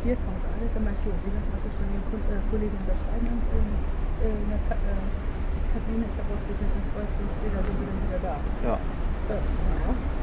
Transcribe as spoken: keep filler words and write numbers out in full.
Hier kommt alle, dann meinst du, Sie lassen was ich von den Kollegen unterschreiben und in der Kabine, ich habe ausgesehen, in zwei Stunden später sind wir dann wieder da. Ja. Ja.